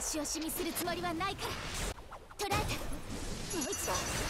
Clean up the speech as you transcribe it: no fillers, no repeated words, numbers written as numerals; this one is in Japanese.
し惜しみするつもりはないから。捕らえた。もう一度。